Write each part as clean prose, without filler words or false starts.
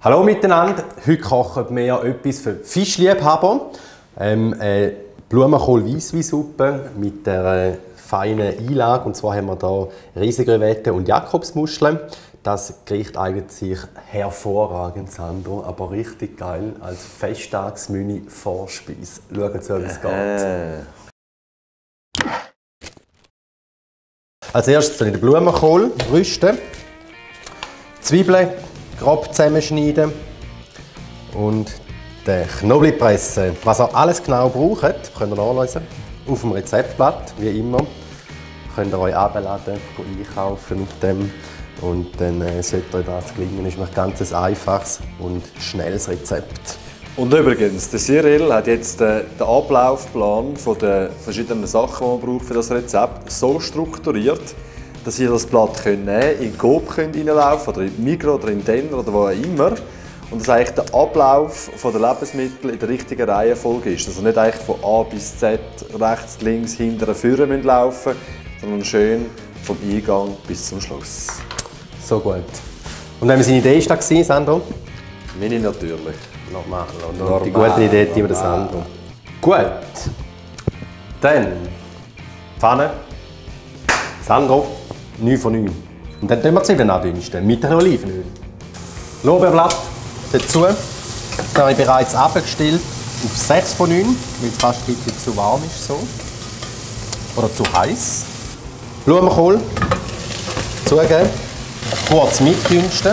Hallo miteinander, heute kochen wir etwas für Fischliebhaber. Blumenkohl-Weissweinsuppe mit der feinen Einlage. Und zwar haben wir hier Riesenkrevetten und Jakobsmuscheln. Das Gericht eignet sich hervorragend, Sandro, aber richtig geil als Festtagsmenü Vorspeise. Schauen Sie, wie es geht. Als erstes den Blumenkohl rüsten, Zwiebeln grob zusammenschneiden und den Knoblauch pressen. Was ihr alles genau braucht, könnt ihr nachlesen auf dem Rezeptblatt, wie immer. Könnt ihr euch abladen, einkaufen mit dem und dann sollte euch das gelingen. Das ist ein ganz einfaches und schnelles Rezept. Und übrigens, der Cyril hat jetzt den Ablaufplan von den verschiedenen Sachen, die man braucht für das Rezept, so strukturiert, dass ihr das Blatt nehmen könnt, in den Coop reinlaufen oder in Migros oder in Denner oder wo auch immer. Und dass eigentlich der Ablauf der Lebensmittel in der richtigen Reihenfolge ist. Also nicht eigentlich von A bis Z, rechts, links, hinten, vorne laufen, sondern schön vom Eingang bis zum Schluss. So gut. Und wenn seine Idee war, Sandro? Meine natürlich. Normal. Die gute Idee hat immer der Sandro. Gut. Dann Pfanne. Sandro, 9 von 9. Und dann tun wir die Zwiebeln andünsten mit einem Olivenöl. Lorbeerblatt dazu. Das habe ich bereits abgestellt auf 6 von 9, weil es fast ein bisschen zu warm ist. So. Oder zu heiß. Blumenkohl zugeben. Kurz mitdünsten.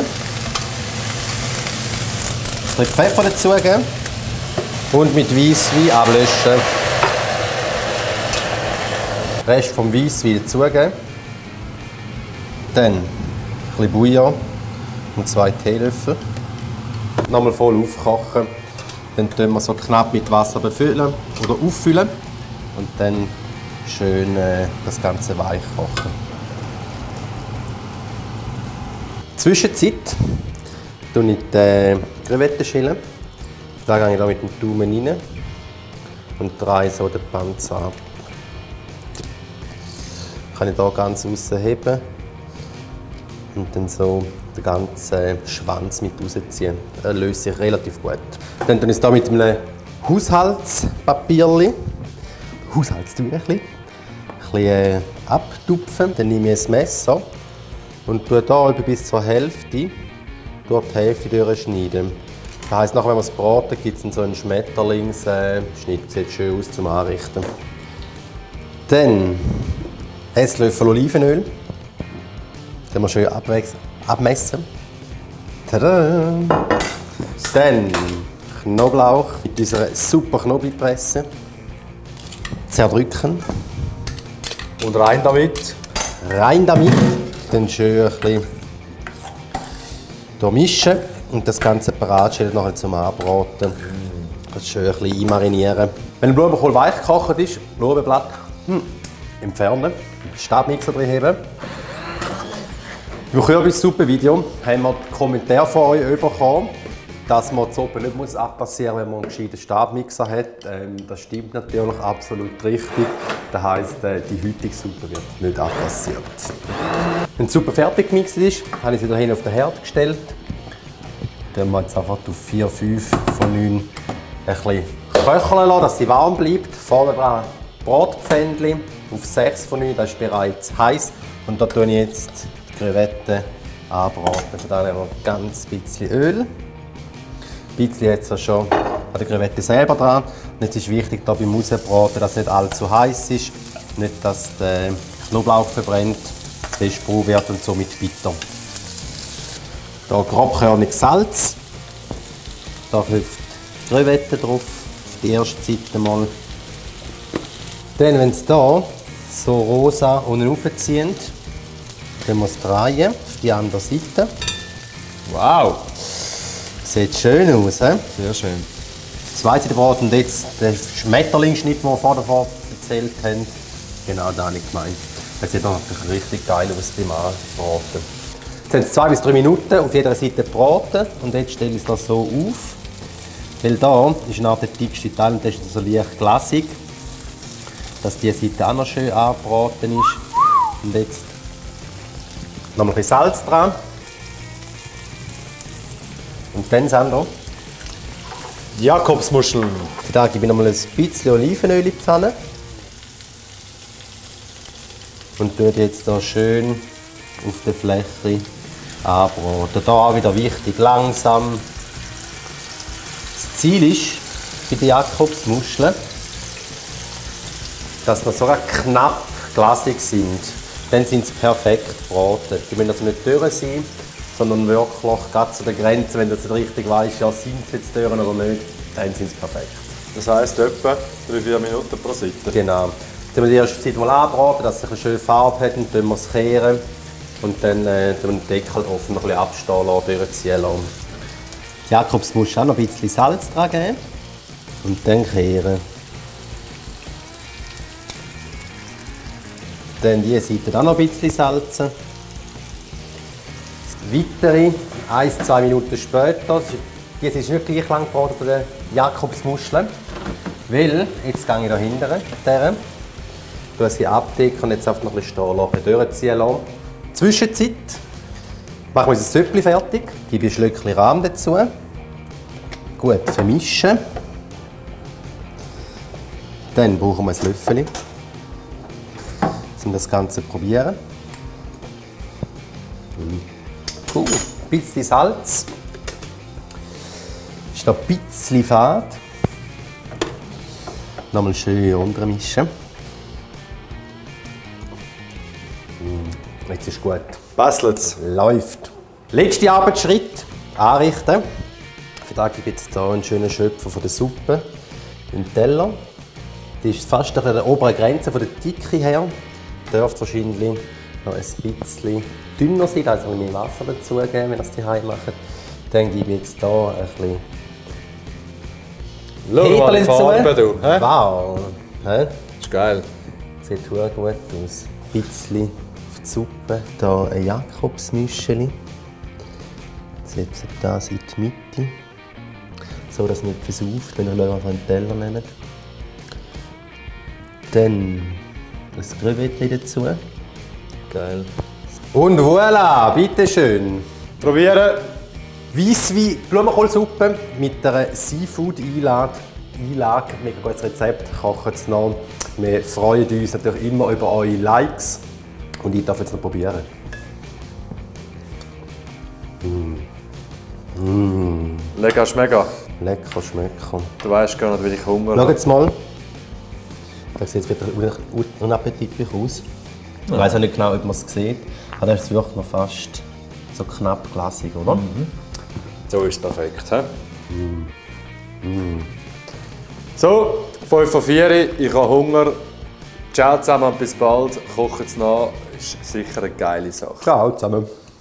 Ein bisschen Pfeffer dazugeben. Und mit Weisswein ablöschen. Den Rest vom Weisswein dazugeben. Dann ein bisschen Bouillon und 2 Teelöffel. Nochmal voll aufkochen. Dann tun wir so knapp mit Wasser befüllen oder auffüllen. Und dann schön das Ganze weich kochen. Zwischenzeit schäle ich die Krevetten schälen. Da gehe ich da mit dem Daumen rein und drehe so den Panzer ab. Kann ich hier ganz rausheben und dann so den ganzen Schwanz mit rausziehen. Das löst sich relativ gut. Dann tue ich es hier mit einem Haushaltspapierchen, Haushaltstüchchen, ein bisschen abtupfen. Dann nehme ich ein Messer und tue hier etwa bis zur Hälfte durch die Hälfte durchschneiden. Das heisst, nachher, wenn man es braten, gibt es so einen Schmetterlingsschnitt. Sieht schön aus zum Anrichten. Dann Esslöffel Olivenöl. Das können wir schön abmessen. Tada! Dann Knoblauch mit unserer super Knoblauchpresse. Zerdrücken. Und rein damit. Rein damit. Dann schön ein bisschen durchmischen und das Ganze parat stellen nachher zum Anbraten. Das schön ein bisschen einmarinieren. Wenn der Blumenkohl weich gekocht ist, Lorbeerblatt entfernen, Stabmixer drin haben. Im Kürbissuppe-Video haben wir Kommentare von euch bekommen, dass man die Suppe nicht abpassieren muss, wenn man einen gescheiten Stabmixer hat. Das stimmt natürlich absolut richtig. Das heisst, die heutige Suppe wird nicht abpassiert. Wenn die Suppe fertig gemixt ist, habe ich sie hier auf den Herd gestellt. Dann wir jetzt einfach auf 4, 5 von 9 ein bisschen köcheln lassen, dass sie warm bleibt. Vorne dran Bratpfännchen auf 6 von 9, das ist bereits heiß. Und da tue ich jetzt die Krevetten anbraten. Für das nehmen wir ganz bisschen Öl. Ein bisschen jetzt schon an der Krevette selber dran. Und jetzt ist wichtig, da beim Rausbraten, dass es nicht allzu heiß ist. Nicht, dass der Knoblauch verbrennt, zu braun wird und somit bitter. Hier grobkörniges Salz. Da hilft die Krevette drauf, die erste Seite mal. Dann, wenn es hier so rosa unten raufzieht, dann muss es drehen auf die andere Seite. Wow! Sieht schön aus, he? Sehr schön. Zweite Braten und jetzt den Schmetterlingsschnitt, den wir vorher erzählt haben. Genau das habe ich gemeint. Das sieht natürlich richtig geil aus beim Anbraten. Jetzt haben es 2 bis 3 Minuten auf jeder Seite gebraten und jetzt stelle ich das so auf. Weil da ist nachher der dickste Teil und das ist so leicht glasig, dass die Seite auch noch schön angebraten ist. Und jetzt noch ein bisschen Salz dran. Und Und dann, Sandro, Jakobsmuscheln. da gebe ich noch mal ein bisschen Olivenöl in die Pfanne. Und tue die jetzt hier schön auf der Fläche anbraten. Hier auch wieder wichtig, langsam. Das Ziel ist bei den Jakobsmuscheln, dass sie so knapp glasig sind. Dann sind sie perfekt gebraten. Die müssen also nicht dürr sein, sondern wirklich gerade zu der Grenze, wenn du jetzt richtig weißt, ja, sind sie jetzt dürr oder nicht, dann sind sie perfekt. Das heisst etwa 3-4 Minuten pro Seite. Genau. Jetzt haben wir die erste Zeit mal anbraten, dass es eine schöne Farbe hat, und dann wir es kehren. Und dann tun wir den Deckel drauf und noch ein bisschen abstehen lassen, durchziehen lassen. Die Jakobsmuschel auch noch ein bisschen Salz dran geben und dann kehren. Dann diese Seite auch noch ein bisschen salzen. Weitere 1-2 Minuten später. Jetzt ist nicht gleich lang gebraten von den Jakobsmuscheln. Weil, jetzt gehe ich da hinten, tue sie abdecken und jetzt einfach noch ein bisschen stehen lassen, durchziehen lassen. Zwischenzeit machen wir unser Süppli fertig. Gebe ein Schlückchen Rahm dazu. Gut vermischen. Dann brauchen wir ein Löffel, um das Ganze zu probieren. Cool. Ein bisschen Salz. Ist noch ein bisschen fad. Nochmal schön untermischen. Jetzt ist gut. Bastelt's. Läuft. Letzter Arbeitsschritt. Anrichten. Für da gebe ich jetzt hier einen schönen Schöpfer von der Suppe in den Teller. Die ist fast an der oberen Grenze von der Dicke her. Dürfte wahrscheinlich noch ein bisschen dünner sein, also ein bisschen mehr Wasser dazugeben, wenn ihr das zu Hause macht. Dann gebe ich jetzt hier ein bisschen Schau mal die Farbe, du. Hä? Wow! Hä? Ist geil. Sieht gut aus. Ein bisschen auf die Suppe. Hier ein Jakobsmüscheli. Setze das in die Mitte. So, dass es nicht versauft, wenn ihr einfach einen Teller nehmt. Dann das Grübettchen dazu. Geil. Und voilà, bitteschön. Probieren. Weisswein Blumenkohlsuppe mit einer Seafood-Einlage. Mega gutes Rezept, kochen es noch. Wir freuen uns natürlich immer über eure Likes. Und ich darf jetzt noch probieren. Lecker schmecker. Lecker schmecken. Du weißt gar nicht, wie ich Hunger Schau habe. jetzt mal. Das sieht jetzt wieder unappetitlich aus. Ich weiß auch nicht genau, ob man es sieht. Aber das ist wirklich noch fast so knapp glasig, oder? So ist es perfekt. He? So, 5 vor 4, ich habe Hunger. Ciao zusammen und bis bald. Kocht es nach, ist sicher eine geile Sache. Ciao zusammen.